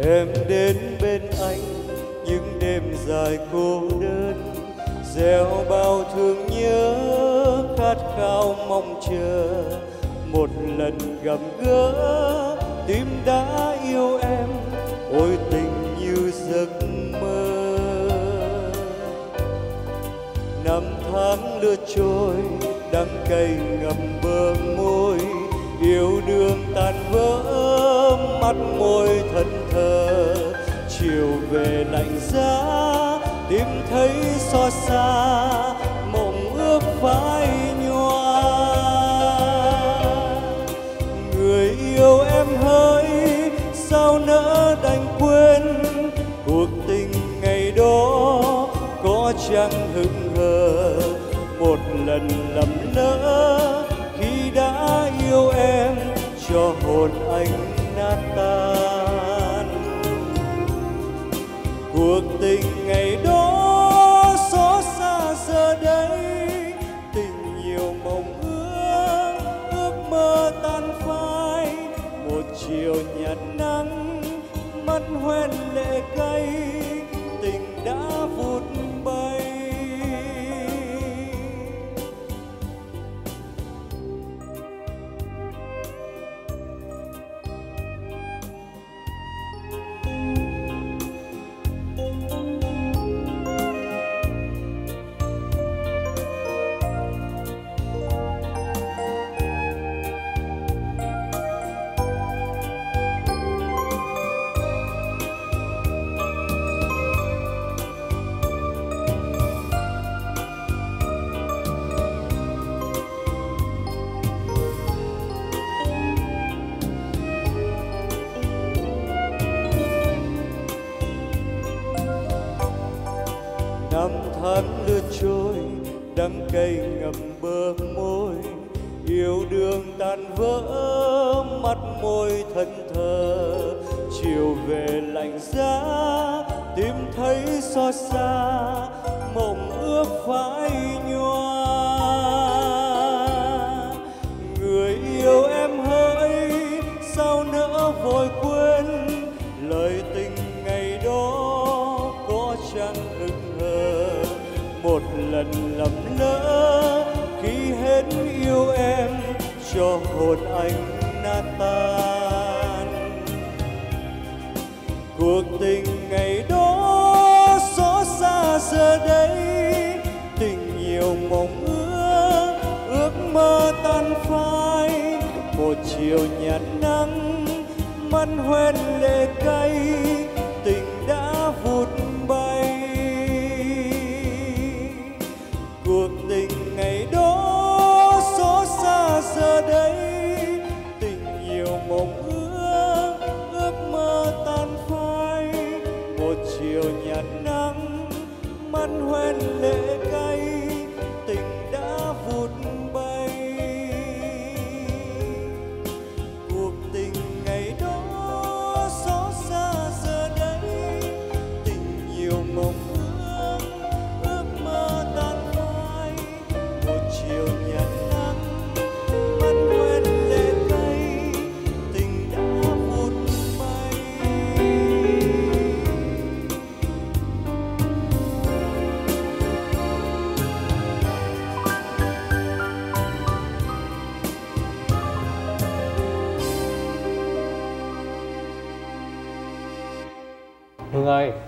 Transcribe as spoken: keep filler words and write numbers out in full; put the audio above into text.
Em đến bên anh những đêm dài cô đơn, gieo bao thương nhớ khát khao mong chờ. Một lần gặp gỡ tim đã yêu em, ôi tình như giấc mơ. Năm tháng lướt trôi đắng cay ngậm bờ môi, yêu đương tan vỡ mắt môi thân thờ. Chiều về lạnh giá tim thấy xót xa, mộng ước phai nhòa. Người yêu em hỡi sao nỡ đành quên, cuộc tình ngày đó có chăng hững hờ. Một lần lầm lỡ khi đã yêu em, cho hồn anh nát tan. Cuộc tình ngày đó xót xa giờ đây, tình nhiều mộng ước, ước mơ tan phai. Một chiều nhạt nắng, mắt hoen lệ cay, tình đã vụt bay. Năm tháng lướt trôi đắng cay ngậm bờ môi, yêu đương tan vỡ mắt môi thân thờ. Chiều về lạnh giá tim thấy xót xa, mộng ước phai nhòa. Người yêu em hỡi sao nỡ vội quên, lời tình ngày đó có chăng hững hờ. Một lần lầm lỡ khi hết yêu em, cho hồn anh nát tan. Cuộc tình ngày đó xót xa giờ đây, tình nhiều mộng ước, ước mơ tan phai. Một chiều nhạt nắng, mắt hoen lệ cay, tình đã vụt bay. Cuộc tình ngày đó xót xa giờ đây, tình nhiều mộng ước, ước mơ tan phai. Một chiều nhạt nắng, mắt hoen lệ cay, tình đã vụt bay. Cuộc tình ngày đó xót xa giờ đây, tình nhiều mộng ước, ước mơ tan phai. Một chiều nhạt nắng, mắt hoen lệ cay, tình đã vụt bay. Hương ơi,